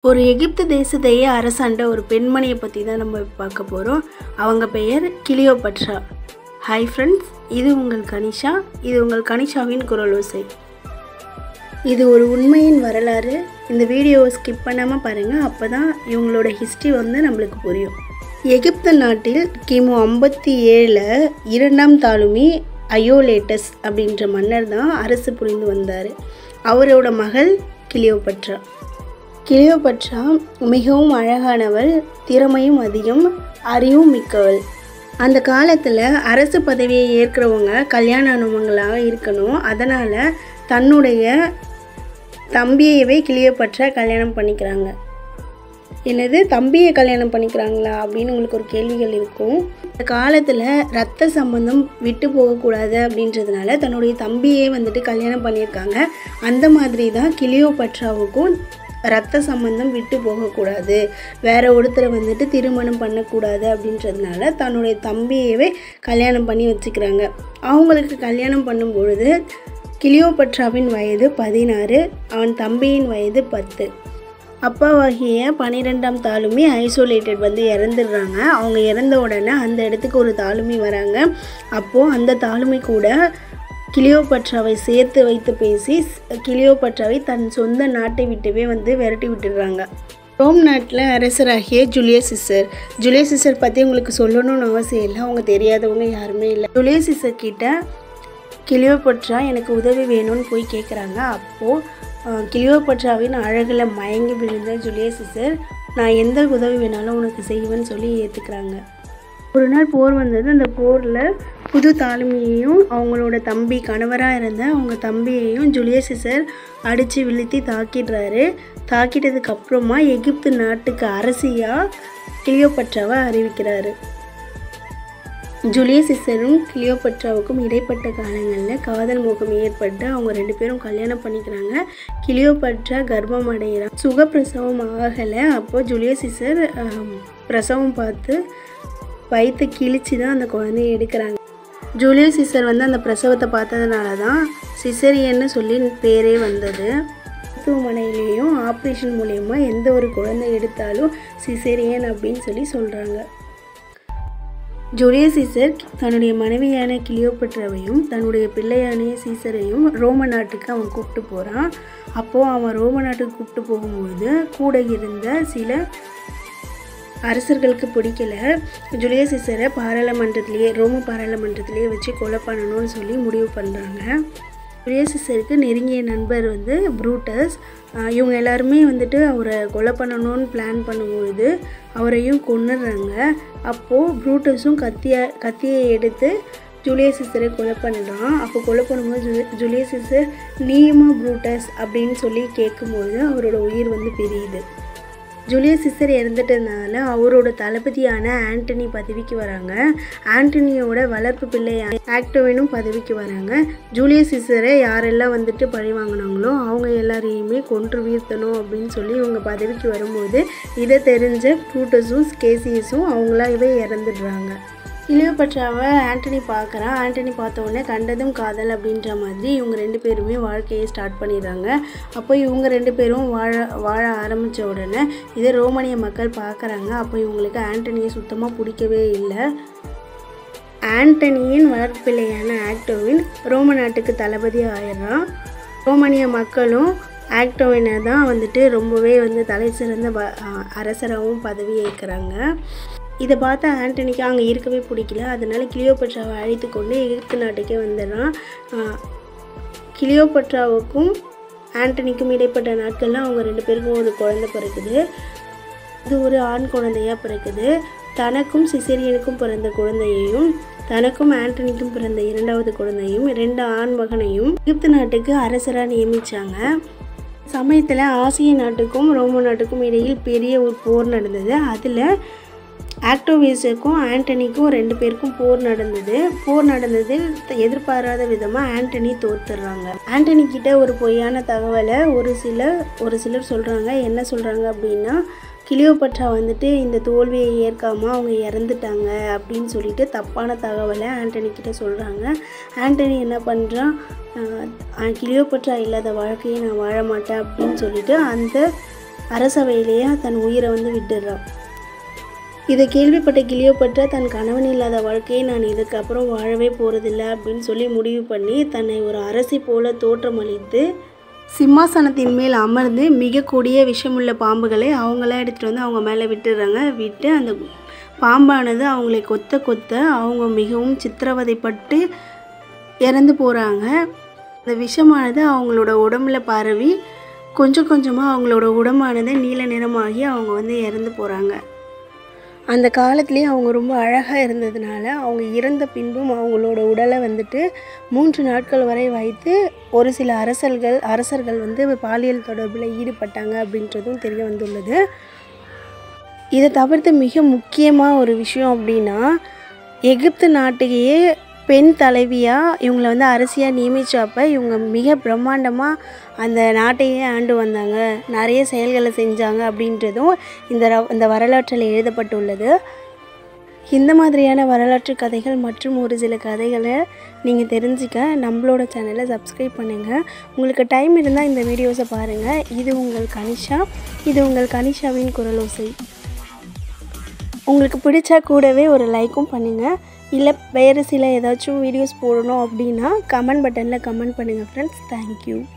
ஒரு எகிப்து தேசத்தையே அரசாண்ட ஒரு பெண்மணியை பற்றி தான் நம்ம பார்க்க போகிறோம். அவங்க பெயர் கிளியோபட்ரா. ஹாய் ஃப்ரெண்ட்ஸ், இது உங்கள் கனிஷா. இது உங்கள் கனிஷாவின் குரலோசை. இது ஒரு உண்மையின் வரலாறு. இந்த வீடியோவை ஸ்கிப் பண்ணாமல் பாருங்கள், அப்போ தான் இவங்களோட ஹிஸ்ட்ரி நம்மளுக்கு புரியும். எகிப்து நாட்டில் கிமு 57 2ஆம் தாலுமி அயோலேட்டஸ் அப்படின்ற மன்னர் தான் அரசு புரிந்து வந்தார். அவரோட மகள் கிளியோபட்ரா. கிளியோபட்ரா மிகவும் அழகானவள், திறமையும் அதிகம், அறிவும் மிக்கவள். அந்த காலத்தில் அரசு பதவியை ஏற்கிறவங்க கல்யாணமானவங்களாக இருக்கணும். அதனால் தன்னுடைய தம்பியவே கிளியோபட்ரா கல்யாணம் பண்ணிக்கிறாங்க. என்னது, தம்பியை கல்யாணம் பண்ணிக்கிறாங்களா அப்படின்னு உங்களுக்கு ஒரு கேள்விகள் இருக்கும். இந்த காலத்தில் ரத்த சம்பந்தம் விட்டு போகக்கூடாது அப்படின்றதுனால தன்னுடைய தம்பியே கல்யாணம் பண்ணியிருக்காங்க. அந்த மாதிரி தான் கிளியோபட்ராவுக்கும் ரத்த சம்பந்தம் விட்டு போகக்கூடாது, வேற ஒருத்தரை திருமணம் பண்ணக்கூடாது அப்படின்றதுனால தன்னுடைய தம்பியவே கல்யாணம் பண்ணி வச்சுக்கிறாங்க. அவங்களுக்கு கல்யாணம் பண்ணும் பொழுது கிளியோபட்ராவின் வயது 16, அவன் தம்பியின் வயது 10. அப்பாவாகிய 12ஆம் தாலுமி ஐசோலேட்டட் இறந்துடுறாங்க. அவங்க இறந்த உடனே அந்த இடத்துக்கு ஒரு தாலுமி வராங்க. அப்போது அந்த தாலுமி கூட கிளியோபட்ராவை சேர்த்து வைத்து பேசி கிளியோபட்ராவை தன் சொந்த நாட்டை விட்டவே விரட்டி விட்டுடுறாங்க. ரோம் நாட்டில் அரசராகிய ஜூலியஸ் சீசர் பற்றி உங்களுக்கு சொல்லணும்னு அவசியம் இல்லை, அவங்க தெரியாதவங்க யாருமே இல்லை. ஜூலியஸ் சீசர் கிட்ட கிளியோபட்ரா எனக்கு உதவி வேணும்னு போய் கேட்குறாங்க. அப்போது கிளியோபட்ராவின் அழகில் மயங்கி விழுந்த ஜூலியஸ் சீசர், நான் எந்த உதவி வேணாலும் உனக்கு செய்வேன்னு சொல்லி ஏற்றுக்கிறாங்க. ஒரு நாள் போர் வந்தது. அந்த போரில் புது தாலுமியையும் அவங்களோட தம்பி, கணவராக இருந்த அவங்க தம்பியையும் ஜூலியஸ் சீசர் அடித்து வீழ்த்தி தாக்கிடுறாரு. தாக்கிட்டதுக்கு அப்புறமா எகிப்து நாட்டுக்கு அரசியாக கிளியோபட்ராவை அறிவிக்கிறாரு. ஜூலியஸ் சீசரும் கிளியோபட்ராவுக்கும் இடைப்பட்ட காலங்களில் காதல் மோகம் ஏற்பட்டு அவங்க 2 பேரும் கல்யாணம் பண்ணிக்கிறாங்க. கிளியோபட்ரா கர்ப்பம் அடைகிறான். சுகப்பிரசவம் ஆகலை. அப்போது ஜூலியஸ் சீசர் பிரசவம் பார்த்து வயிற்று கிழிச்சு தான் அந்த குழந்தைய எடுக்கிறாங்க. ஜூலியஸ் சீசர் அந்த பிரசவத்தை பார்த்ததுனால தான் சிசரியன்னு சொல்லி பேரே வந்தது. மருத்துவமனையிலையும் ஆப்ரேஷன் மூலயமா எந்த ஒரு குழந்தை எடுத்தாலும் சிசேரியன் அப்படின்னு சொல்லி சொல்கிறாங்க. ஜூலியஸ் சீசர் தன்னுடைய மனைவியான கிளியோபட்ராவையும் தன்னுடைய பிள்ளையான சீசரையும் ரோம நாட்டுக்கு அவன் கூப்பிட்டு போகிறான். அப்போது அவன் ரோம நாட்டுக்கு கூப்பிட்டு போகும்போது கூட இருந்த சில அரசர்களுக்கு பிடிக்கல. ஜூலியஸ் சீசரை ரோம பாராளுமன்றத்திலேயே வச்சு கொலை பண்ணணும்னு சொல்லி முடிவு பண்ணுறாங்க. ஜூலியஸ் சீசருக்கு நெருங்கிய நண்பர் ப்ரூட்டஸ். இவங்க எல்லாருமே அவரை கொலை பண்ணணும்னு பிளான் பண்ணும்பொழுது அவரையும் கொன்னுடுறாங்க. அப்போது ப்ரூட்டஸும் கத்தியை எடுத்து ஜூலியஸ் சீசரை கொலை பண்ணுறான். அப்போ கொலை பண்ணும்போது ஜூலியஸ் சீசர் நீயுமா ப்ரூட்டஸ் அப்படின்னு சொல்லி கேட்கும்போது அவரோட உயிர் பிரியுது. ஜூலியஸ் சீசர் இறந்துட்டதுனால அவரோட தளபதியான ஆண்டனி பதவிக்கு வராங்க. ஆண்டனியோட வளர்ப்பு பிள்ளையான ஆக்டோவினும் பதவிக்கு வராங்க. ஜூலியஸ் சீசரை யாரெல்லாம் பழி வாங்கினாங்களோ அவங்க எல்லாரையுமே கொன்று வீழ்த்தணும் அப்படின்னு சொல்லி இவங்க பதவிக்கு வரும்போது இதை தெரிஞ்ச ப்ரூட்டஸும் கேசியஸும் அவங்களாவே இறந்துடுறாங்க. கிளியோபட்ராவை ஆண்டனி பார்க்குறான். ஆண்டனி பார்த்த உடனே கண்டதும் காதல் அப்படின்ற மாதிரி இவங்க 2 பேருமே வாழ்க்கையை ஸ்டார்ட் பண்ணிடுறாங்க. அப்போ இவங்க 2 பேரும் வாழ ஆரம்பித்த உடனே இதை ரோமானிய மக்கள் பார்க்குறாங்க. அப்போ இவங்களுக்கு ஆண்டனியை சுத்தமாக பிடிக்கவே இல்லை. ஆண்டனியின் வளர்ப்பிள்ளையான ஆக்டோவின் ரோம நாட்டுக்கு தளபதி ஆயிடுறான். ரோமானிய மக்களும் ஆக்டோவினை தான் ரொம்பவே தலை சிறந்த அரசராகவும் பதவி ஏற்கிறாங்க. இதை பார்த்த ஆண்டனிக்கு அங்கே இருக்கவே பிடிக்கல. அதனால் கிளியோபட்ராவை அழைத்து கொண்டு எகிப்து நாட்டுக்கே வந்துடுறான். கிளியோபட்ராவுக்கும் ஆண்டனிக்கும் இடைப்பட்ட நாட்கள்லாம் அவங்க 2 பேருக்கும் ஒரு குழந்தை பிறக்குது. இது ஒரு ஆண் குழந்தையாக பிறக்குது. தனக்கும் சிசேரியனுக்கும் பிறந்த குழந்தையையும் தனக்கும் ஆண்டனிக்கும் பிறந்த 2வது குழந்தையும் 2 ஆண் மகனையும் எகிப்து நாட்டுக்கு அரசராக நியமித்தாங்க. சமயத்தில் ஆசிய நாட்டுக்கும் ரோம நாட்டுக்கும் இடையில் பெரிய ஒரு போர் நடந்தது. அதில் ஆக்டோவியஸுக்கும் ஆண்டனிக்கும் 2 பேருக்கும் போர் நடந்தது. எதிர்பாராத விதமாக ஆண்டனி தோத்துடுறாங்க. ஆண்டனி கிட்ட ஒரு பொய்யான தகவலை ஒரு சிலர் சொல்கிறாங்க. என்ன சொல்கிறாங்க அப்படின்னா, கிளியோபட்ரா இந்த தோல்வியை ஏற்காமல் அவங்க இறந்துட்டாங்க அப்படின்னு சொல்லிட்டு தப்பான தகவலை ஆண்டனி கிட்ட சொல்கிறாங்க. ஆண்டனி என்ன பண்ணுறான், கிளியோபட்ரா இல்லாத வாழ்க்கையை நான் வாழ மாட்டேன் அப்படின்னு சொல்லிட்டு அந்த அரசவையிலேயே தன் உயிரை வந்து விட்டுடுறான். இதை கேள்விப்பட்ட கிளியோபட்ரா தன் கணவன் இல்லாத வாழ்க்கையை நான் இதுக்கப்புறம் வாழவே போகிறதில்ல அப்படின்னு சொல்லி முடிவு பண்ணி தன்னை ஒரு அரசி போல தோற்றமளித்து சிம்மாசனத்தின் மேல் அமர்ந்து மிக கொடிய விஷமுள்ள பாம்புகளை அவங்களாம் எடுத்துகிட்டு வந்து அவங்க மேலே விட்டுடுறாங்க. விட்டு அந்த பாம்பானது அவங்களை கொத்த கொத்த அவங்க மிகவும் சித்திரவதைப்பட்டு இறந்து போகிறாங்க. அந்த விஷமானது அவங்களோட உடம்புல பரவி கொஞ்சம் கொஞ்சமாக அவங்களோட உடம்பானது நீல நிறமாகி அவங்க வந்து இறந்து போகிறாங்க. அந்த காலத்துலேயே அவங்க ரொம்ப அழகாக இருந்ததுனால அவங்க இறந்த பின்பும் அவங்களோட உடலை வந்துட்டு 3 நாட்கள் வரை வைத்து ஒரு சில அரசர்கள் வந்து பாலியல் தொடர்பில் ஈடுபட்டாங்க அப்படின்றதும் தெரிய வந்துள்ளது. இதை தவிர்த்து மிக முக்கியமாக ஒரு விஷயம் அப்படின்னா, எகிப்து நாட்டுக்கையே பெண் தலைவியாக இவங்களை வந்து அரசியாக நியமித்தப்ப இவங்க மிக பிரம்மாண்டமாக அந்த நாட்டையே ஆண்டு வந்தாங்க, நிறைய செயல்களை செஞ்சாங்க அப்படின்றதும் இந்த வரலாற்றில் எழுதப்பட்டுள்ளது. இந்த மாதிரியான வரலாற்று கதைகள் மற்றும் ஒரு சில கதைகளை நீங்கள் தெரிஞ்சுக்க நம்மளோட சேனலை சப்ஸ்கிரைப் பண்ணுங்கள். உங்களுக்கு டைம் இருந்தால் இந்த வீடியோஸை பாருங்கள். இது உங்கள் கனிஷா, இது உங்கள் கனிஷாவின் குரலோசை. உங்களுக்கு பிடிச்சா கூடவே ஒரு லைக்கும் பண்ணுங்கள். இல்லை வேறு சில ஏதாச்சும் வீடியோஸ் போடணும் அப்படின்னா கமெண்ட் பட்டனில் கமெண்ட் பண்ணுங்கள் ஃப்ரெண்ட்ஸ். தேங்க்யூ.